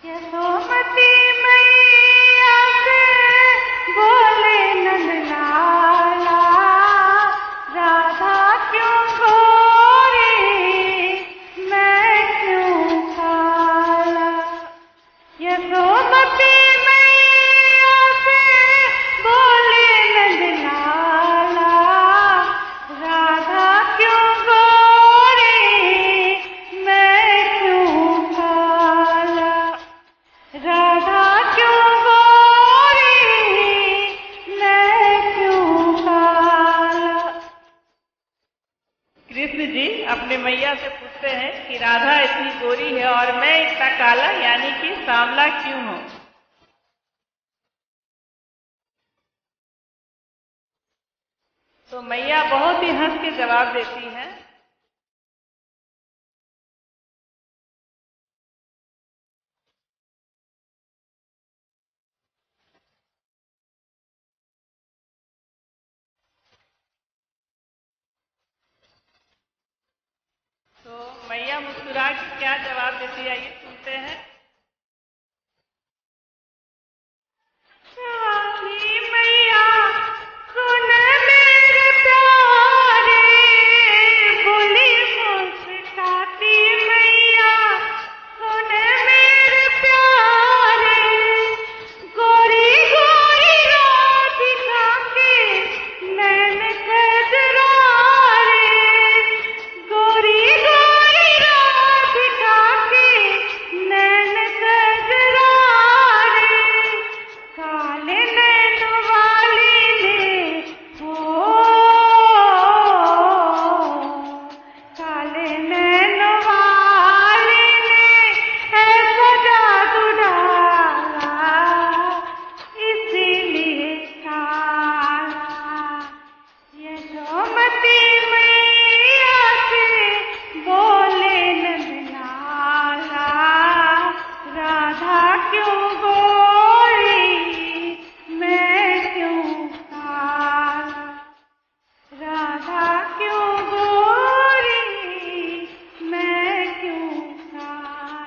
यशोमती मैया से बोले नंदलाला, राधा क्यों गोरी मैं क्यों काला। यशोमती मैया से बोले नंदलाला, राधा क्यों गोरी मैं क्यों काला। राधा क्यों गोरी मैं क्यों काला। कृष्ण जी अपने मैया से पूछते हैं कि राधा इतनी गोरी है और मैं इतना काला यानी कि सांवला क्यों हूं। तो मैया बहुत ही हंस के जवाब देती है, तो मैया मुस्कुरा के क्या जवाब देती है आइए सुनते हैं। स्वामी मैया सुन मेरे प्यारे, बोली मुस्काती मैया सुन मेरे प्यारे। गोरी गोरी राधिका के नैन कजरारे, गोरी गोरी राधिका के नैन कजरारे। काले नैन वाली ने हो, काले नैन वाली ने ऐसा जादू डाला, इसीलिए काला। यशोमती मैया से बोले नंदलाला, राधा क्यों गोरी मैं क्यों काला। राधा क्यों गोरी मैं क्यों काला।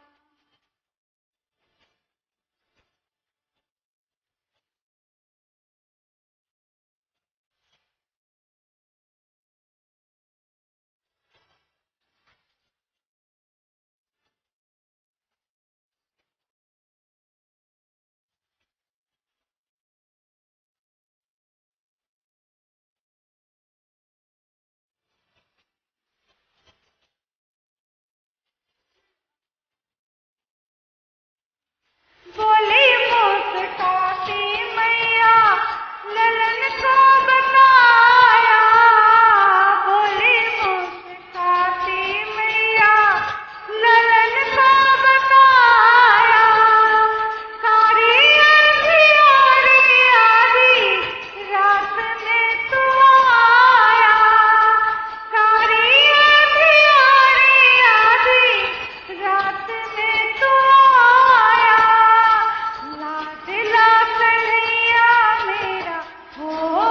बोली मुस्काती मैया ललन को बताया, बोली मुस्काती मैया ललन को बताया। कारी अंधियारी आधी रात में तू आया, कारी अंधियारी आधी रात में तू आया। लाडला कन्हैया मेरा हो,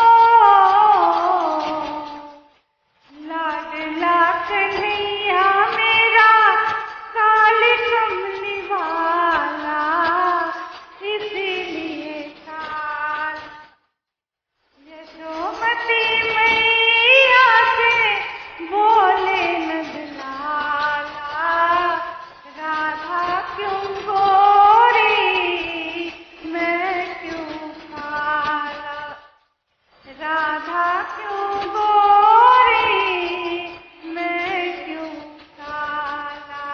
लाडला कन्हैया मेरा काली कमली वाला, इसीलिए काला। यशोमती मैया से बोले नंदलाला, राधा क्यों गोरी मैं क्यों काला। राधा क्यों गोरी मैं क्यों काला।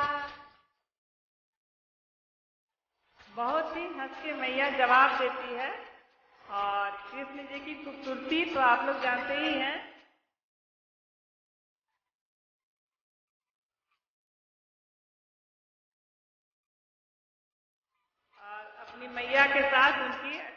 बहुत ही हंस के मैया जवाब देती है। और कृष्ण जी की खूबसूरती तो आप लोग जानते ही हैं। और अपनी मैया के साथ उनकी